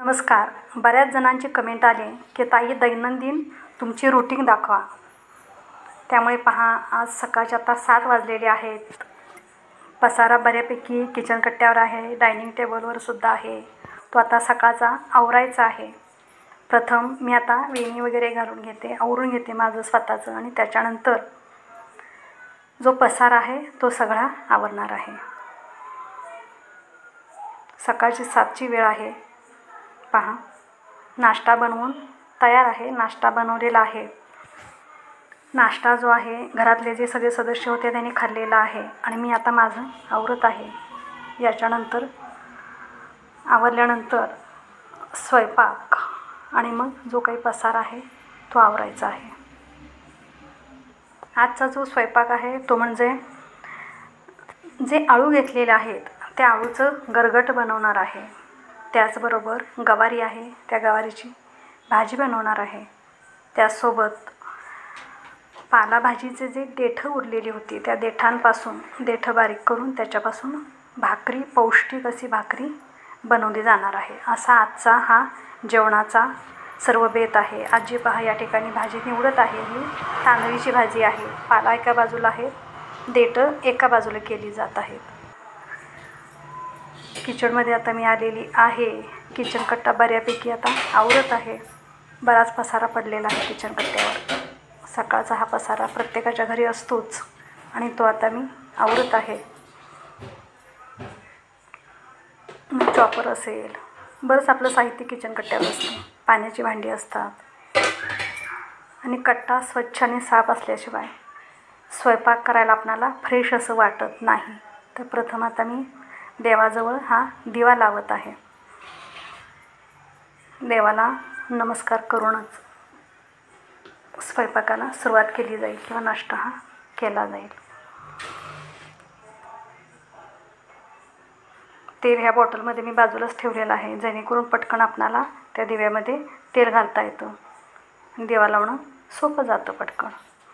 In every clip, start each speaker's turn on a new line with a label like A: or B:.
A: नमस्कार. बऱ्याच जणांचे कमेंट आले की ताई दैनंदिन तुमची रुटीन दाखवा. त्यामुळे पहा, आज सकाळचे आता 7 वाजलेले आहेत. पसारा बऱ्यापैकी किचन कट्ट्यावर आहे, डायनिंग टेबलवर सुद्धा आहे. तो आता सकाळचा आवरायचा आहे. प्रथम मी आता वेणी वगैरे घालून घेते, आवरून घेते माझं स्वतःचं, आणि त्याच्यानंतर जो पसारा आहे तो सगळा आवरणार आहे. सकाळची 7ची वेळ आहे. पहा, नाश्ता बनवून तयार आहे. नाश्ता बनवलेला आहे. नाश्ता जो आहे घरातले जे सगळे सदस्य होते त्यांनी खाल्लेला आहे आणि मी आता माझं आवरत आहे. याच्यानंतर आवरल्यानंतर स्वयंपाक आणि मग जो काही पसारा आहे तो आवरायचा आहे. आजचा जो स्वयंपाक आहे तो म्हणजे जे आळू घेतलेले आहेत त्या आळूचं गरगट बनवणार आहे. त्याचबरोबर गवारी आहे, त्या गवारीची भाजी बनवणार आहे. त्यासोबत पालाभाजीचे जे देठं उरलेली होती त्या देठांपासून देठं बारीक करून त्याच्यापासून भाकरी, पौष्टिक अशी भाकरी बनवली जाणार आहे. असा आजचा हा जेवणाचा सर्व बेत आहे. आजी पहा या ठिकाणी भाजी निवडत आहे. ही तांदळीची भाजी आहे. पाला एका बाजूला आहे, देठं एका बाजूला केली जात आहेत. किचनमध्ये आता मी आलेली आहे. किचन कट्टा बऱ्यापैकी आता आवरत आहे. बराच पसारा पडलेला आहे किचन कट्ट्यावर. सकाळचा हा पसारा प्रत्येकाच्या घरी असतोच आणि तो आता मी आवरत आहे. चॉपर असेल, बरंच आपलं साहित्य किचन कट्ट्यावर असतं. पाण्याची भांडी असतात आणि कट्टा स्वच्छ आणि साफ असल्याशिवाय स्वयंपाक करायला आपणाला फ्रेश असं वाटत नाही. तर प्रथम आता मी देवाजवळ हा दिवा लावत आहे. देवाला नमस्कार करूनच स्वयंपाकाला सुरुवात केली जाईल किंवा नाश्ता हा केला जाईल. तेल ह्या बॉटलमध्ये मी बाजूलाच ठेवलेलं आहे, जेणेकरून पटकन आपणाला त्या दिव्यामध्ये तेल घालता येतं. दिवा लावणं सोपं जातं पटकन.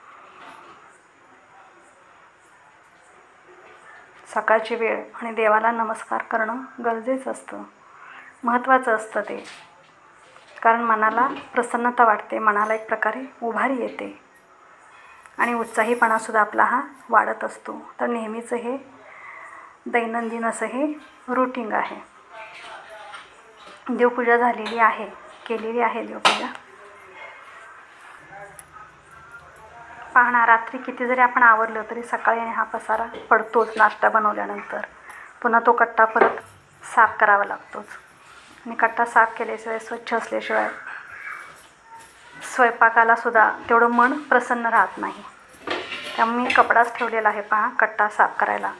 A: सकाळची वेळ आणि देवाला नमस्कार करणं गरजेचं असतं, महत्त्वाचं असतं ते. कारण मनाला प्रसन्नता वाटते, मनाला एक प्रकारे उभारी येते आणि उत्साहीपणासुद्धा आपला हा वाढत असतो. तर नेहमीचं हे दैनंदिन असं हे रूटीन आहे. देवपूजा झालेली आहे, केलेली आहे देवपूजा. पाहणार रात्री किती जरी आपण आवरलं तरी सकाळी हा पसारा पडतोच. नाश्ता बनवल्यानंतर पुन्हा तो कट्टा परत साफ करावा लागतोच आणि कट्टा साफ केल्याशिवाय, स्वच्छ असल्याशिवाय स्वयंपाकाला सुद्धा तेवढं मन प्रसन्न राहत नाही. त्यामुळे मी कपडाच ठेवलेला आहे पहा कट्टा साफ करायला.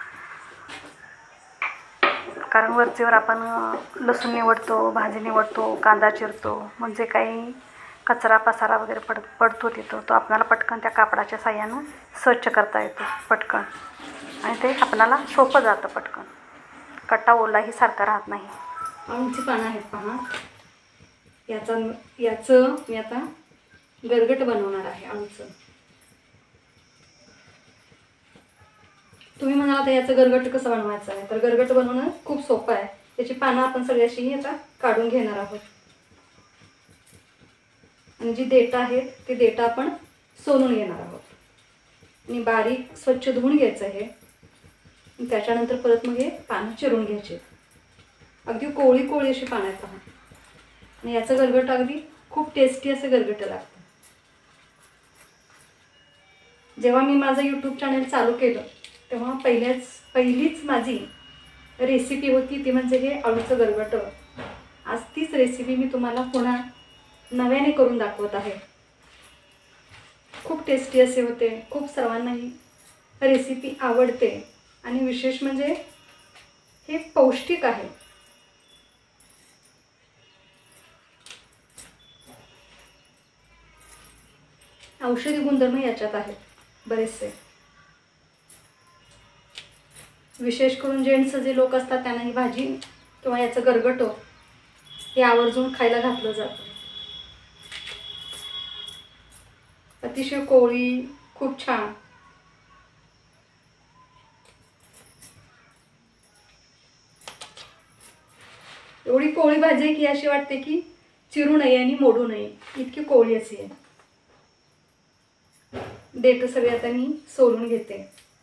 A: कारण वरचीवर आपण लसूण निवडतो, भाजी निवडतो, कांदा चिरतो, म्हणजे काही कचरा पसारा वगैरे पडतो तिथं, तो आपल्याला पटकन त्या कापडाच्या साह्यानं स्वच्छ करता येतो पटकन आणि ते आपल्याला सोपं जातं पटकन. कट्टा ओलाही सारखा राहत नाही. आळूची पानं आहेत पहा. याचं मी आता गरगट बनवणार आहे आळूचं. तुम्ही म्हणाल आता याचं गरगट कसं बनवायचं आहे, तर गरगट बनवणं खूप सोपं आहे. त्याची पानं आपण सगळ्याशी आता काढून घेणार आहोत आणि जी देठं आहेत ते देठं आपण सोलून घेणार आहोत आणि बारीक स्वच्छ धुवून घ्यायचं आहे. त्याच्यानंतर परत मग हे पानं चिरून घ्यायचे. अगदी कोळी कोळी अशी पानं आहेत पहा. आणि याचं गरगट अगदी खूप टेस्टी असं गरगट लागतं. जेव्हा मी माझं यूट्यूब चॅनल चालू केलं तेव्हा पहिलीच माझी रेसिपी होती ती म्हणजे हे आळूचं गरगट. आज तीच रेसिपी मी तुम्हाला पुन्हा नव्याने करून दाखवत आहे. खूप टेस्टी असे होते. खूप सर्वांना ही रेसिपी आवडते आणि विशेष म्हणजे हे पौष्टिक आहे. औषधी गुणधर्म याच्यात आहेत बरेचसे. विशेष करून जेंट्स जे लोक असतात त्यांना ही भाजी किंवा याचं गरगट हे आवर्जून खायला घातलं जातं. अतिशय कोळी, खूप छान. एवढी कोवळी भाजी आहे की अशी वाटते की चिरू नये आणि मोडू नये, इतकी कोवळी अशी आहे. देठ सगळे आता मी सोलून घेते.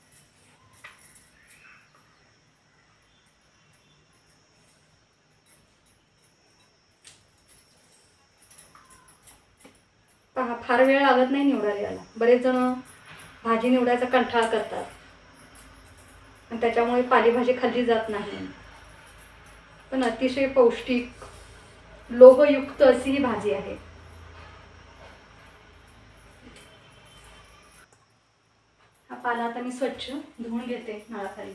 A: पहा, फार वेळ लागत नाही निवडायला याला. बरेच जण भाजी निवडायचा कंटाळा करतात आणि त्याच्यामुळे पालेभाजी खाल्ली जात नाही. पण अतिशय पौष्टिक, लोहयुक्त अशी ही भाजी आहे. हा पाला आता मी स्वच्छ धुवून घेते नळाखाली.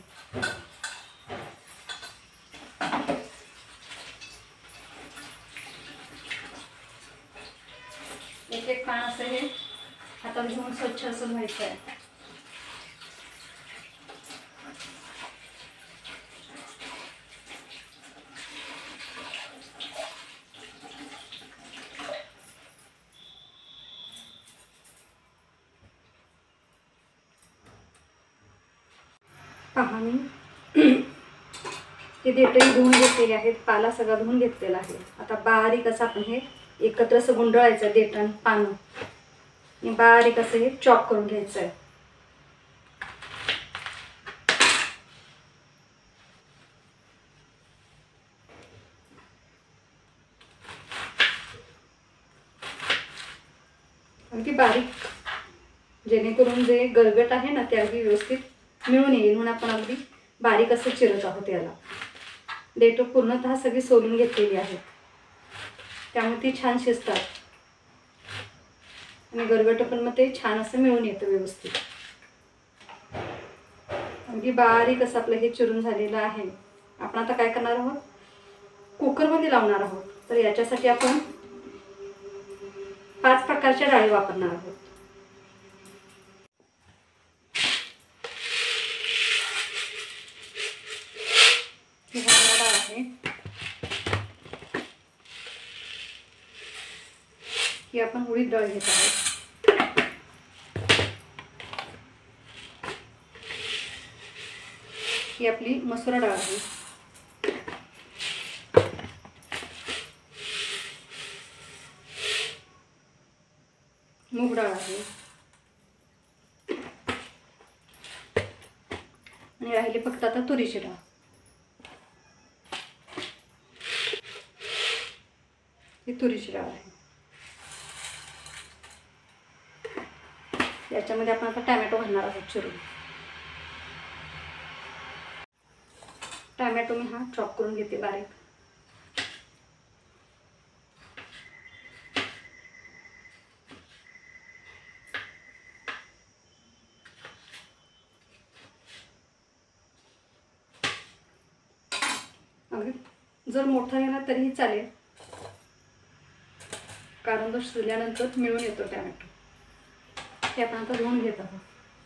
A: एक एक पान असं हे हातात घेऊन स्वच्छ असं धुवायचं आहे. पहा, मी हे देठही धुवून घेतलेले आहेत, पाला सगळा धुवून घेतलेला आहे. आता बारीक असं आपण हे एकत्र असं गुंडळायचं, देठ आणि पानं आणि बारीक असं हे चॉप करून घ्यायचं आहे. अगदी बारीक, जेणेकरून जे गरगट आहे ना ते अगदी व्यवस्थित मिळून येईल म्हणून आपण अगदी बारीक असं चिरत आहोत याला. देठ पूर्णतः सगळी सोलून घेतलेली आहे, त्यामुळे ती छान शिजतात आणि गरगट पण मग ते छान असं मिळून येतं व्यवस्थित. अगदी बारीक असं आपलं हे चिरून झालेलं आहे. आपण आता काय करणार आहोत, कुकरमध्ये लावणार आहोत. तर याच्यासाठी आपण 5 प्रकारच्या डाळी वापरणार आहोत. ही हरभरा डाळ आहे, ही आपण उडीद डाळ घेत आहोत. ही आपली मसूर डाळ आहे. मूग डाळ आहे आणि राहिली फक्त आता तुरीची डाळ. ही तुरीची डाळ आहे. याच्यामध्ये आपण आता टॅमॅटो घालणार आहोत चिरून. टॅमॅटो मी हा चॉप करून घेते बारीक. जर मोठा गेला तरीही चालेल, कारण तो शिजल्यानंतर मिळून येतो टॅमॅटो. हे आपण आता धुवून घेत आहोत.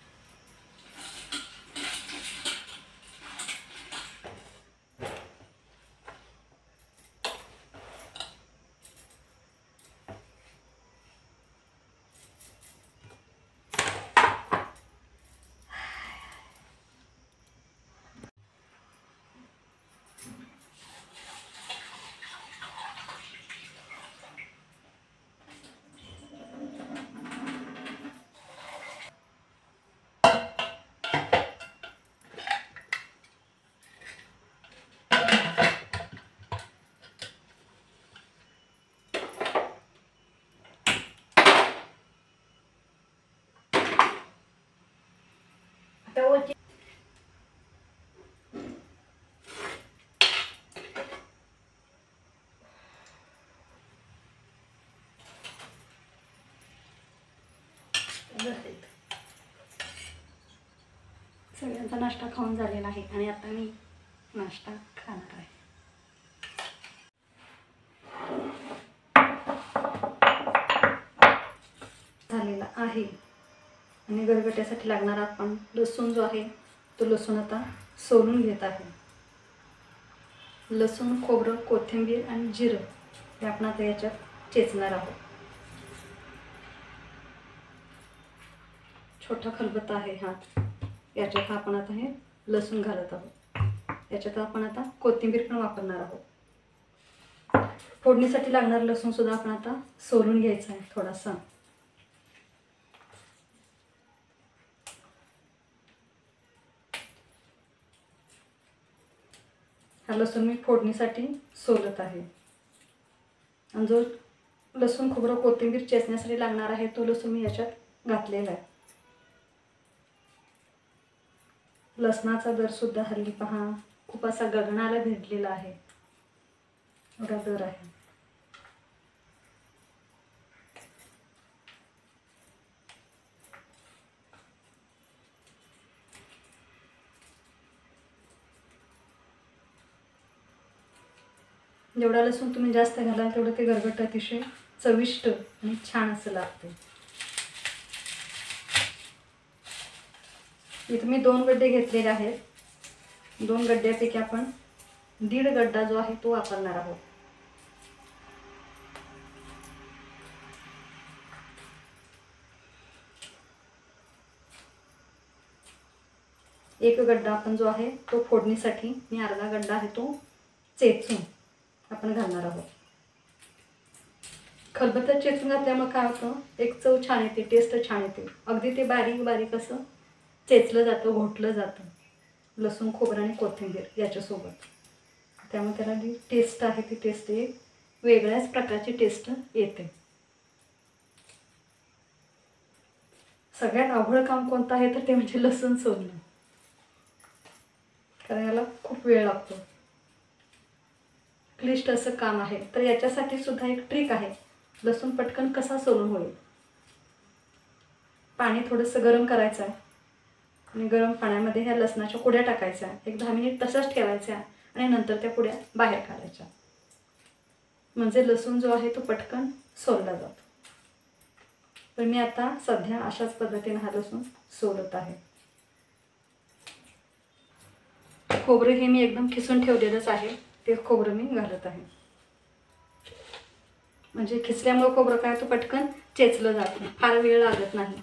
A: सगळ्यांचा नाश्ता खाऊन झालेला आहे आणि आता मी नाश्ता खाणार आहे. झालेला आहे आणि गरगट्यासाठी लागणारा आपण लसूण जो आहे तो लसूण आता सोलून घेत आहे. लसूण, खोबरं, कोथिंबीर आणि जिरं हे आपण आता याच्यात चेचणार आहोत. छोटा खलबत्ता आहे हा, याच्यात आपण आता हे लसूण घालत आहोत. याच्यात आपण आता कोथिंबीर पण वापरणार आहोत. फोडणीसाठी लागणार लसूण सुद्धा आपण आता सोलून घ्यायचा आहे थोडासा. हा लसूण मी फोडणीसाठी सोलत आहे. आणि जो लसूण खोबरं कोथिंबीर चेचण्यासाठी लागणार आहे तो लसूण मी याच्यात घातलेला आहे. लसणाचा दर सुद्धा हल्ली पहा खूप असा गगनाला भिडलेला आहे, एवढा दर आहे. जेवढा लसूण तुम्ही जास्त घालाल तेवढं ते गरगट अतिशय चविष्ट आणि छान असं लागते. इथे मी 2 गड्डे घेतलेले आहेत. 2 गड्ड्यापैकी आपण 1.5 गड्डा जो आहे तो वापरणार आहोत. एक गड्डा आपण जो आहे तो फोडणीसाठी, मी अर्धा गड्डा आहे तो चेचून आपण घालणार आहोत. खलबत्त्यात चेचून घातल्यामुळे काय होतं, एक चव छान येते, टेस्ट छान येते. अगदी ते बारीक बारीक असं चेचलं जातं, घोटलं जातं लसूण खोबरं आणि कोथिंबीर याच्यासोबत. त्यामुळे त्याला जी टेस्ट आहे ती टेस्ट एक वेगळ्याच प्रकारची टेस्ट येते. सगळ्यात अवघड काम कोणतं आहे तर ते म्हणजे लसूण सोलणं, कारण याला खूप वेळ लागतो. क्लिष्ट असं काम आहे. तर याच्यासाठी सुद्धा एक ट्रिक आहे, लसूण पटकन कसा सोलून होईल. पाणी थोडंसं गरम करायचं आहे आणि गरम पाण्यामध्ये ह्या लसणाच्या कुड्या टाकायच्या, एक 10 मिनिट तसंच ठेवायच्या आणि नंतर त्या कुड्या बाहेर काढायच्या. म्हणजे लसूण जो आहे तो पटकन सोलला जातो. तर मी आता सध्या अशाच पद्धतीने हा लसूण सोलत आहे. खोबरं हे मी एकदम खिसून ठेवलेलंच आहे, ते खोबरं मी घालत आहे. म्हणजे खिसल्यामुळे खोबरं काय तो पटकन चेचलं जातं, फार वेळ लागत नाही.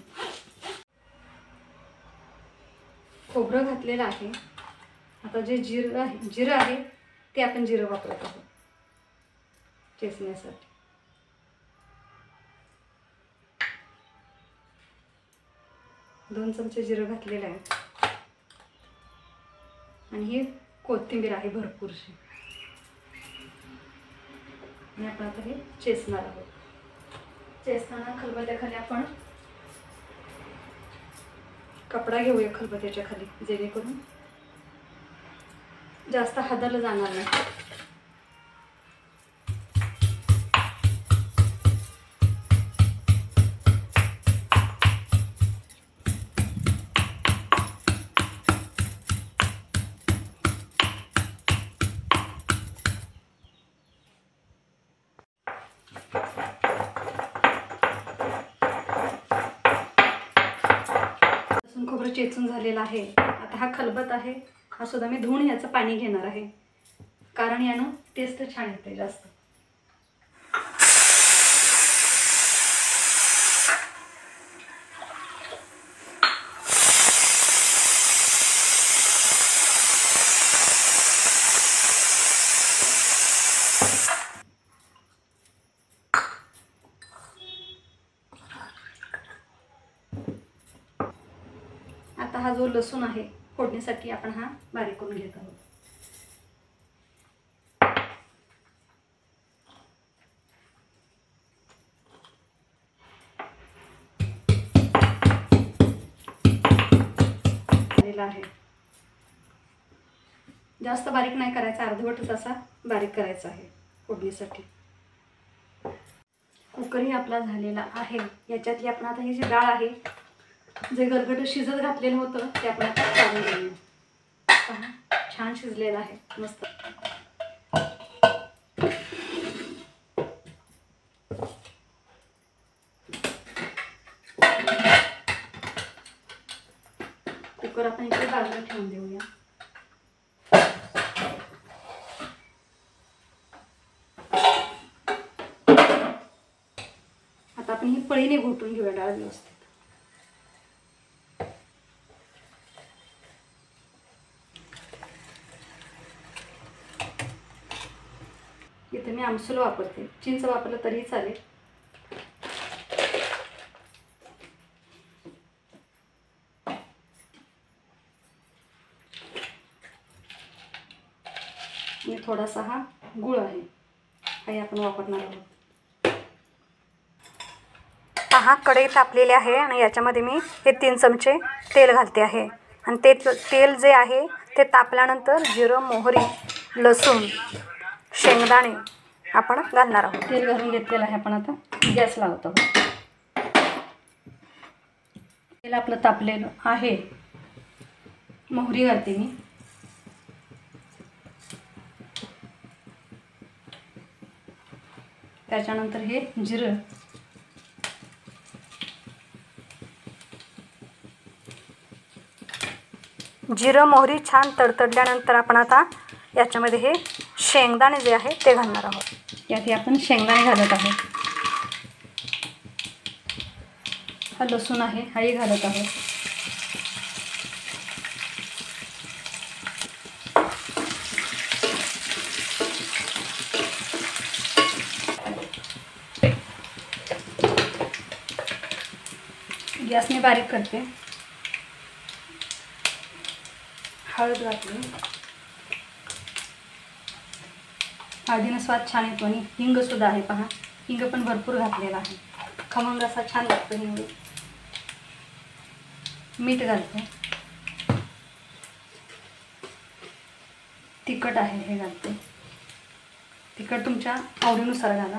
A: खोबरं घातलेलं आहे. आता जे जिरं आहे ते आपण जिरं वापरत आहोत चेचण्यासाठी. दोन चमचे जिरं घातलेलं आहे आणि ही कोथिंबीर आहे भरपूरशी. आणि आपण आता हे चेचणार आहोत. चेचताना खलबत्त्याखाली आपण कपडा घेऊया खलबत्त्याच्या खाली, जेणेकरून जास्त हाताला जाणार नाही. लसूण खोबरं चेचून झालेलं आहे. आता हा खलबत आहे हा सुद्धा मी धुवून याचं पाणी घेणार आहे, कारण यानं टेस्ट छान येते जास्त. आता हा जो लसूण आहे फोडणीसाठी आपण हा बारीक करून घेत आहोत. आहे जास्त बारीक नाही करायचा, अर्धवटच असा बारीक करायचा आहे फोडणीसाठी. कुकरही आपला झालेला आहे. याच्यातली आपण आता ही जी डाळ आहे, जे गरगट शिजत घातलेलं होतं ते आपण आता काढून घेऊया. छान शिजलेलं आहे मस्त. कुकर आपण इकडे बाजूला ठेवून देऊया. आता आपण ही पळीने घोटून घेऊया डाळ व्यवस्थित. इथे मी आमसूल वापरते, चिंच वापरलं तरीही चालेल. आणि थोडासा हा गूळ आहे, हे आपण वापरणार आहोत. पहा कढई तापलेली आहे आणि याच्यामध्ये मी हे 3 चमचे तेल घालते आहे. आणि तेल जे आहे ते तापल्यानंतर जिरं, मोहरी, लसूण, शेंगदाणे आपण घालणार आहोत. तेल घालून घेतलेलं आहे. आपण आता गॅस लावत आहोत. तेल आपलं तापलेलं आहे. मोहरी घालते मी. त्याच्यानंतर हे जिरं, मोहरी छान तडतडल्यानंतर आपण आता याच्यामध्ये हे शेंगदाणे जे आहे ते घालणार आहोत. यात आपण शेंगदाणे घालत आहोत. हा लसूण आहे, हाही घालत आहोत. गॅसने बारीक करते. हळद घातली. हळदीनं स्वाद छान येतो आणि हिंग सुद्धा आहे. पहा, हिंग पण भरपूर घातलेला आहे. खमंग असा छान लागतो हिंग. मीठ घालते. तिखट आहे हे घालते. तिखट तुमच्या आवडीनुसार घाला.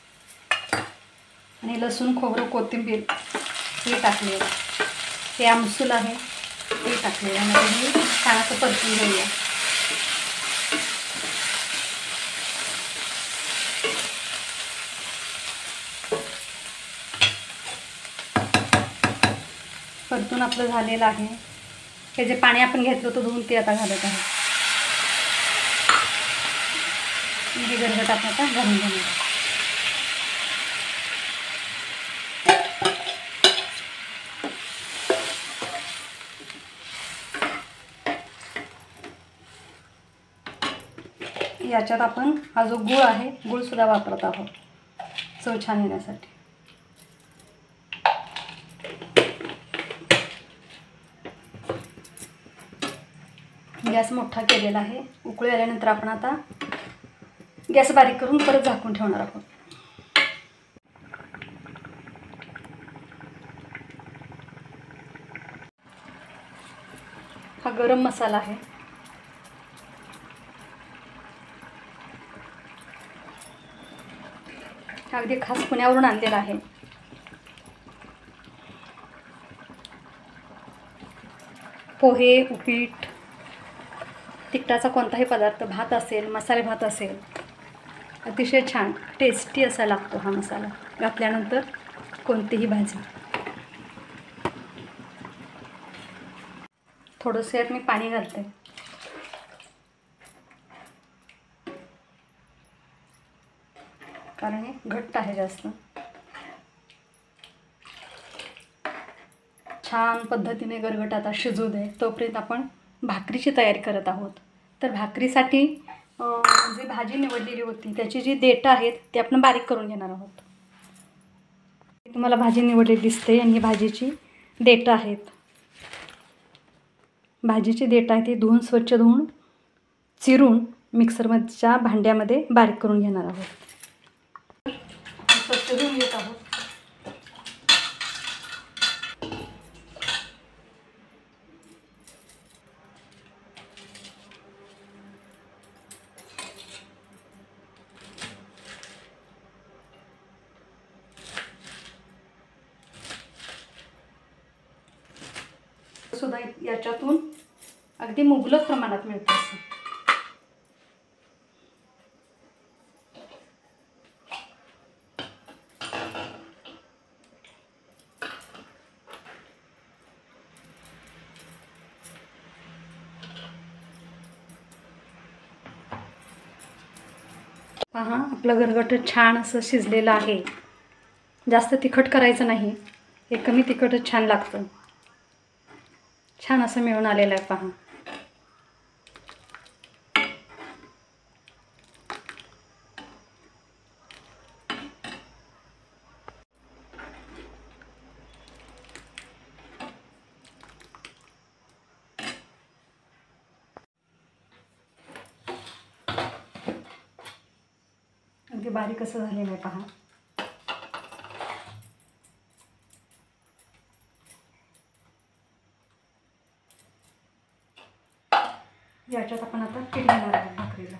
A: आणि लसूण, खोबरं, कोथिंबीर हे टाकलेलं. हे आमसूल आहे हे टाकलेलं. आणि हे छान असं परतून घेऊया. परतून आपलं झालेलं आहे. हे जे पाणी आपण घेतलं होतं धुवून ते आता घालत आहे. हे गरगट आपण आता घालून घेणार. याच्यात आपण हा जो गूळ आहे गूळ सुद्धा वापरत आहोत चव छान येण्यासाठी. गॅस मोठा केलेला आहे. उकळी आल्यानंतर आपण आता गॅस बारीक करून परत झाकून ठेवणार आहोत. हा गरम मसाला आहे. अगदी खास पुण्यावरून आणलेला आहे. पोहे, उपीट, तिखटाचा कोणताही पदार्थ, भात असेल, मसाले भात असेल, अतिशय छान टेस्टी असा लागतो हा मसाला घातल्यानंतर कोणतीही भाजी. थोडंसं यात मी पाणी घालते. कारण हे घट्ट आहे जास्त. छान पद्धतीने गरगट आता शिजू दे. तोपर्यंत आपण भाकरीची तयारी करत आहोत. तर भाकरीसाठी जी भाजी निवडलेली होती त्याची जी देठं आहेत ते आपण बारीक करून घेणार आहोत. तुम्हाला भाजी निवडलेली दिसते आणि ही भाजीची देठं आहेत. भाजीची देठं आहे ती धुवून, स्वच्छ धुवून, चिरून मिक्सरच्या भांड्यामध्ये बारीक करून घेणार आहोत. स्वच्छ धुवून घेत आहोत. सुद्धा याच्यातून अगदी मुबलक प्रमाणात मिळतं. पहा, आपलं गरगट छान असं शिजलेलं आहे. जास्त तिखट करायचं नाही. हे कमी तिखटच छान लागतं. छान असं मिळून आलेलं आहे. पहा, किती बारीक असं झालेलं आहे पहा. याच्यात आपण आता पीठ घालणार आहोत भाकरीला.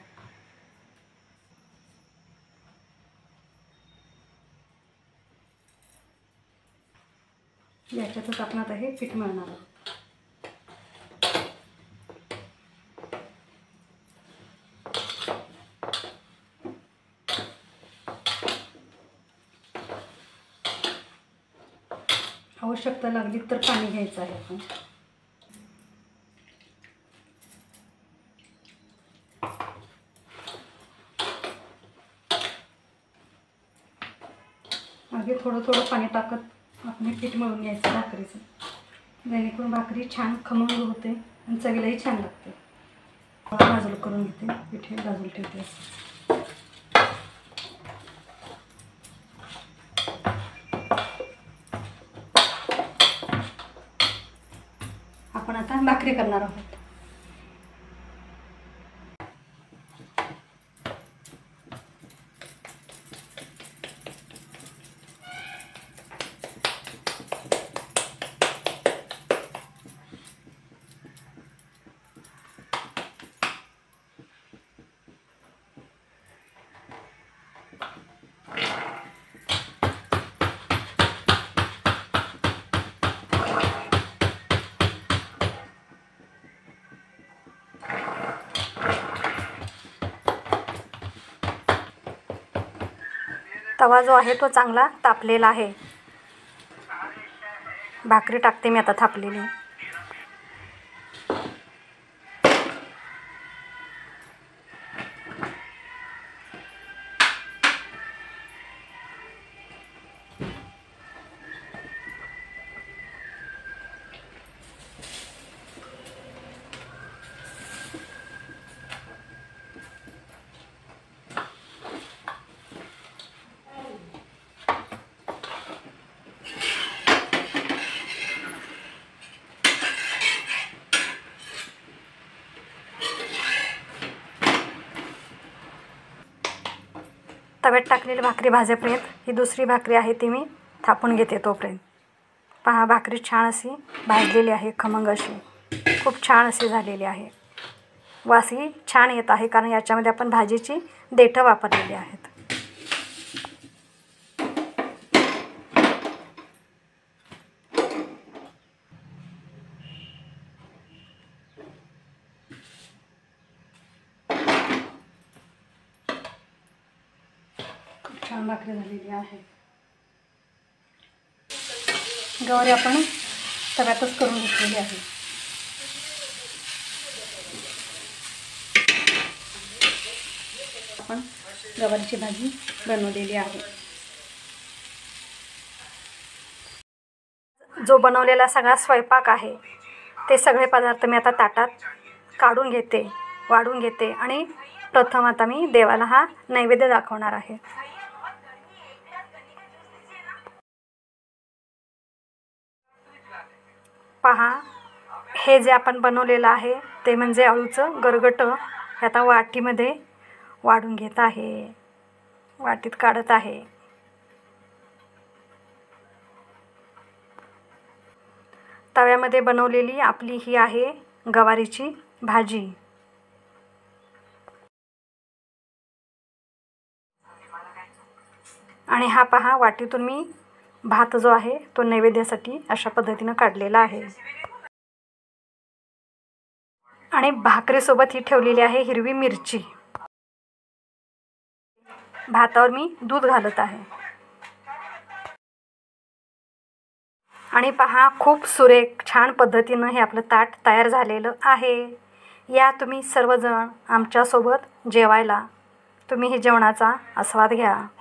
A: याच्यातच आपण आता हे पीठ मळणार आहोत. आवश्यकता लागली तर पाणी घ्यायचं आहे आपण. मागे थोडं थोडं पाणी टाकत आपण पीठ मळून घ्यायचं भाकरीचं, जेणेकरून भाकरी छान खमंग होते आणि चवीलाही छान लागते. बाजूला करून घेते, पीठ हे बाजूला ठेवते. आपण आता भाकरी करणार आहोत. तवा जो आहे तो चांगला तापलेला आहे. भाकरी टाकते मी आता थापलेली. तव्यात टाकलेली भाकरी भाजेपर्यंत ही दुसरी भाकरी आहे ती मी थापून घेते. तोपर्यंत पहा भाकरी छान अशी भाजलेली आहे, खमंग अशी, खूप छान अशी झालेली आहे. वासही छान येत आहे कारण याच्यामध्ये आपण भाजीची देठं वापरलेली आहेत. छान भाकरी झालेली आहे. गवारी आपण तव्यातच करून घेतलेली आहे. आपण गवारीची भाजी बनवलेली आहे. जो बनवलेला सगळा स्वयंपाक आहे ते सगळे पदार्थ मी आता ताटात काढून घेते, वाढून घेते आणि प्रथम आता मी देवाला हा नैवेद्य दाखवणार आहे. पहा हे जे आपण बनवलेलं आहे ते म्हणजे अळूचं गरगटं हे आता वाटीमध्ये वाढून घेत आहे, वाटीत काढत आहे. तव्यामध्ये बनवलेली आपली ही आहे गवारीची भाजी. आणि हा पहा वाटीतून मी भात जो आहे तो नैवेद्यासाठी अशा पद्धतीने काढलेला आहे. आणि भाकरीसोबत ही ठेवलेली आहे हिरवी मिरची. भातावर मी दूध घालत आहे. आणि पहा खूप सुरेख छान पद्धतीनं हे आपलं ताट तयार झालेलं आहे. या तुम्ही सर्वजण आमच्यासोबत जेवायला. तुम्ही हे जेवणाचा आस्वाद घ्या.